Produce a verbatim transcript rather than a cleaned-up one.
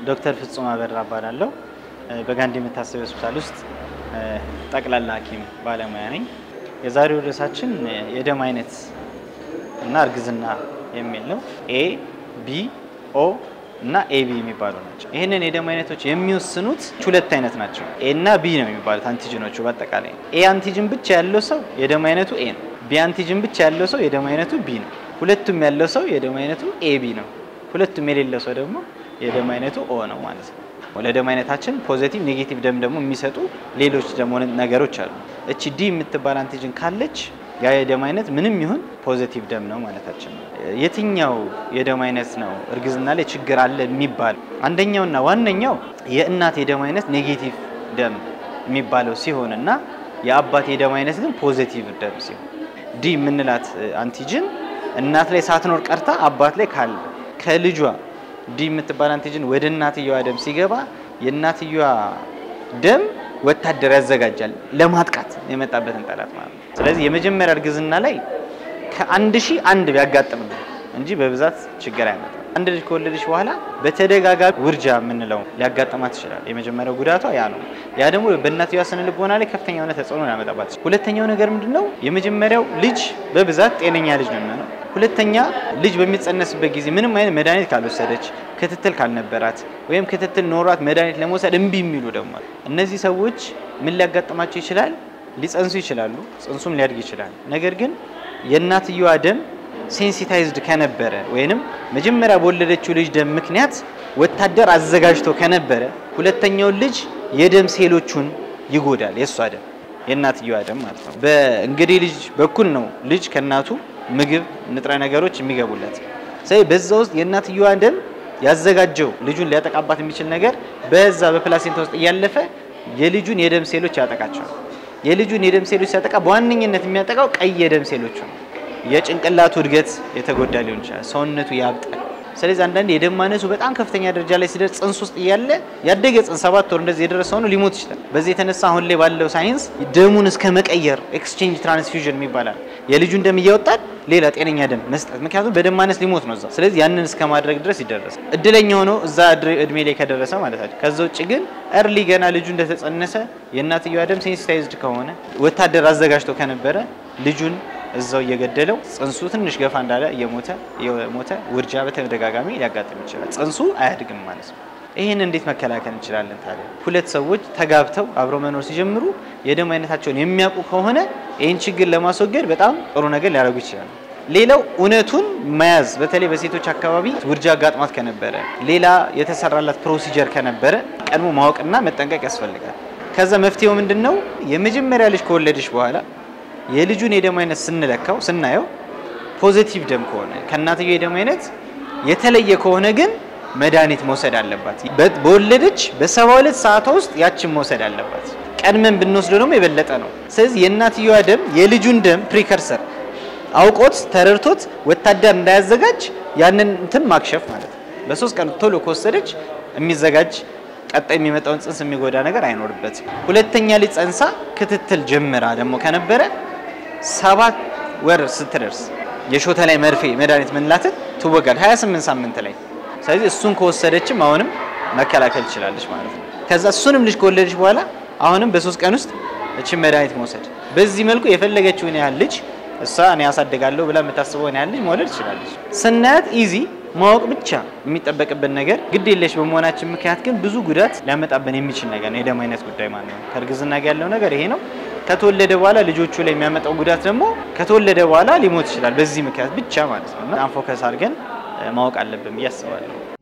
ዶክተር ፍጹም አበራ እባላለሁ በጋንዲ መታሰቢያ ሆስፒታል ውስጥ ጠቅላላ ሐኪም ባለሙያ ነኝ። የዛሬው ርዕሳችን የደም አይነት እና እርግዝና የሚል ነው። ኤ ቢ ኦ እና ኤቢ የሚባሉ ናቸው። ይሄንን የደም አይነቶች የሚወስኑት ሁለት አይነት ናቸው። ኤ እና ቢ ነው የሚባሉት አንቲጂኖቹ። በአጠቃላይ ኤ አንቲጂን ብቻ ያለው ሰው የደም አይነቱ ኤ ነው። ቢ አንቲጂን ብቻ ያለው ሰው የደም አይነቱ ቢ ነው። ሁለቱም ያለው ሰው የደም አይነቱ ኤቢ ነው። ሁለቱም የሌለው ሰው ደግሞ የደም አይነቱ ኦ ነው ማለት ነው። ለደም አይነታችን ፖዚቲቭ ኔጌቲቭ ደም ደግሞ የሚሰጡ ሌሎች ደም ነገሮች አሉ። እቺ ዲ የምትባል አንቲጂን ካለች ያ የደም አይነት ምንም ይሁን ፖዚቲቭ ደም ነው ማለታችን ነው። የትኛው የደም አይነት ነው እርግዝና ላይ ችግር አለ የሚባል? አንደኛውና ዋነኛው የእናት የደም አይነት ኔጌቲቭ ደም የሚባለው ሲሆንና የአባት የደም አይነት ግን ፖዚቲቭ ደም ሲሆን፣ ዲ የምንላት አንቲጂን እናት ላይ ሳትኖር ቀርታ አባት ላይ ካለ ከልጇ ዲ የምትባል አንቲጂን ወደ እናትየዋ ደም ሲገባ የእናትየዋ ደም ወታደር ያዘጋጃል ለማጥቃት የመጣበትን ጠላት ማለት ነው። ስለዚህ የመጀመሪያ እርግዝና ላይ ከአንድ ሺህ አንድ ቢያጋጥም ነው እንጂ በብዛት ችግር አይመጣም። አንድ ልጅ ከወለደች በኋላ በተደጋጋሚ ውርጃ የምንለው ሊያጋጥማት ይችላል። የመጀመሪያው ጉዳቷ ያ ነው። ያ ደግሞ በእናትየዋ ስነ ልቦና ላይ ከፍተኛ የሆነ ተጽዕኖ ያመጣባት። ሁለተኛው ነገር ምንድነው? የመጀመሪያው ልጅ በብዛት ጤነኛ ልጅ ነው የሚሆነው። ሁለተኛ ልጅ በሚጸነስበት ጊዜ ምንም አይነት መድኃኒት ካልወሰደች፣ ክትትል ካልነበራት ወይም ክትትል ኖሯት መድኃኒት ለመውሰድ እምቢ የሚሉ ደግሞ እነዚህ ሰዎች ምን ሊያጋጥማቸው ይችላል? ሊጸንሱ ይችላሉ፣ ጽንሱም ሊያድግ ይችላል። ነገር ግን የእናትየዋ ደም ሴንሲታይዝድ ከነበረ ወይንም መጀመሪያ በወለደችው ልጅ ደም ምክንያት ወታደር አዘጋጅቶ ከነበረ ሁለተኛው ልጅ የደም ሴሎቹን ይጎዳል። የሷ ደም የእናትየዋ ደም ማለት ነው። በእንግዲህ ልጅ በኩል ነው ልጅ ከናቱ ምግብ ንጥረ ነገሮች የሚገቡለት። ስለዚህ በዛ ውስጥ የእናትየዋ ደም ያዘጋጀው ልጁን ሊያጠቃባት የሚችል ነገር በዛ በፕላሴንታ ውስጥ እያለፈ የልጁን የደም ሴሎች ያጠቃቸዋል። የልጁን የደም ሴሎች ሲያጠቃ በዋነኝነት የሚያጠቃው ቀይ የደም ሴሎች ነው። የጭንቅላቱ እድገት የተጎዳ ሊሆን ይችላል፣ ሰውነቱ ያብጣል። ስለዚህ አንዳንዴ የደም ማነሱ በጣም ከፍተኛ ደረጃ ላይ ሲደርስ ጽንስ ውስጥ እያለ ያደገ ጽንስ ሰባት ወር እንደዚህ የደረሰው ነው ሊሞት ይችላል። በዚህ የተነሳ አሁን ላይ ባለው ሳይንስ ደሙን እስከ መቀየር ኤክስቼንጅ ትራንስፊውዥን ይባላል። የልጁን ደም እያወጣን ሌላ ጤነኛ ደም መስጠት፣ ምክንያቱም በደም ማነስ ሊሞት ነው እዛ። ስለዚህ ያንን እስከ ማድረግ ድረስ ይደረሳል። እድለኛ ሆኖ እዛ እድሜ ላይ ከደረሰ ማለት ነው። ከዛ ውጭ ግን early ገና ልጁ እንደተጸነሰ የእናትየዋ ደም ሴንሲታይዝድ ከሆነ ወታደር አዘጋጅቶ ከነበረ ልጁን እዛው እየገደለው ጽንሱ ትንሽ ገፋ እንዳለ እየሞተ እየሞተ ውርጃ በተደጋጋሚ ሊያጋጥም ይችላል። ጽንሱ አያድግም ማለት ነው። ይሄን እንዴት መከላከል እንችላለን ታዲያ? ሁለት ሰዎች ተጋብተው አብረው መኖር ሲጀምሩ የደም አይነታቸውን የሚያውቁ ከሆነ ይሄን ችግር ለማስወገድ በጣም ጥሩ ነገር ሊያደርጉ ይችላሉ። ሌላው እውነቱን መያዝ፣ በተለይ በሴቶች አካባቢ ውርጃ አጋጥሟት ከነበረ ሌላ የተሰራላት ፕሮሲጀር ከነበረ ቀድሞ ማወቅና መጠንቀቅ ያስፈልጋል። ከዛ መፍትሄው ምንድነው? የመጀመሪያ ልጅ ከወለደች በኋላ የልጁን የደም አይነት ስንለካው ስናየው ፖዚቲቭ ደም ከሆነ ከእናትየው የደም አይነት የተለየ ከሆነ ግን መድኃኒት መውሰድ አለባት። በወለደች በሰባ ሁለት ሰዓት ውስጥ ያችን መውሰድ አለባት። ቀድመን ብንወስደው ደግሞ የበለጠ ነው። ስለዚህ የእናትየዋ ደም የልጁን ደም ፕሪከርሰር አውቆት ተረድቶት ወታደር እንዳያዘጋጅ ያንን እንትን ማክሸፍ ማለት ነው። በሶስት ቀን ቶሎ ከወሰደች የሚዘጋጅ ቀጣይ የሚመጣውን ጽንስ የሚጎዳ ነገር አይኖርበትም። ሁለተኛ ልጅ ጸንሳ ክትትል ጀምራ ደግሞ ከነበረ ሰባት ወር ስትደርስ የሾተ ላይ መርፌ መድኃኒት ምንላትን ትወጋል ሃያ ስምንት ሳምንት ላይ። ስለዚህ እሱን ከወሰደችም አሁንም መከላከል ትችላለች ማለት ነው። ከዛ እሱንም ልጅ ከወለደች በኋላ አሁንም በሶስት ቀን ውስጥ እቺ መድኃኒት መውሰድ። በዚህ መልኩ የፈለገችውን ያህል ልጅ እሷ እኔ ያሳድጋለሁ ብላ የምታስበውን ያህል ልጅ መውለድ ትችላለች። ስናያት ኢዚ ማወቅ ብቻ የሚጠበቅብን ነገር ግድ የለሽ በመሆናችን ምክንያት ግን ብዙ ጉዳት ሊያመጣብን የሚችል ነገር ነው የደም አይነት ጉዳይ ማለት ነው። ከእርግዝና ጋር ያለው ነገር ይሄ ነው። ከተወለደ በኋላ ልጆቹ ላይ የሚያመጣው ጉዳት ደግሞ ከተወለደ በኋላ ሊሞት ይችላል በዚህ ምክንያት ብቻ ማለት ነው። እና ፎከስ አድርገን ማወቅ አለብን ብዬ አስባለሁ።